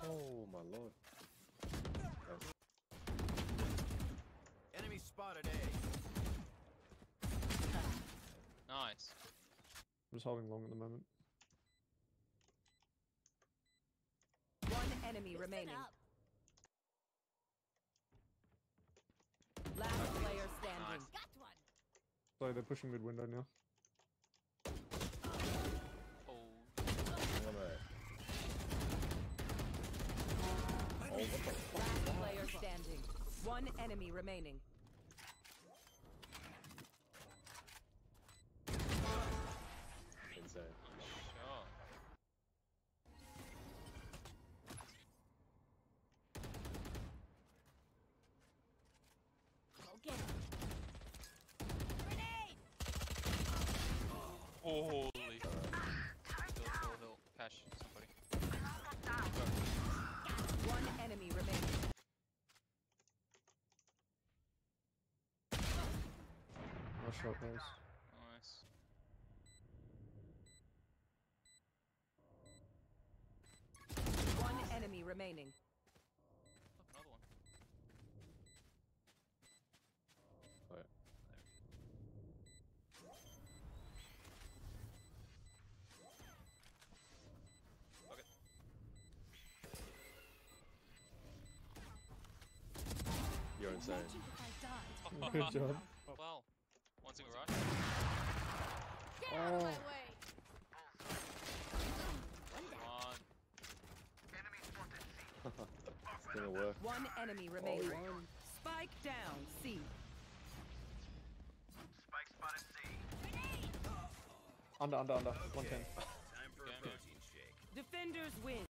Oh my lord. Enemy spotted A. Nice. I'm just holding long at the moment. One enemy remaining. Last player standing. Nice. Got one. So they're pushing mid window now. Oh. Last player standing. One enemy remaining. Insane. Sure. Go get him. Grenade! Holy. Hill. Cash, somebody. One enemy remaining. Nice shot, guys. Nice. One enemy remaining. Look, another one. Right. Okay. You're insane. Imagine if I died. Good job. Well, one single rush. Get out of my way! One. It's gonna work. One enemy remaining. Spike down. C. Spike spotted C. Grenade! Under. 110. Time for a Okay. protein shake. Defenders win.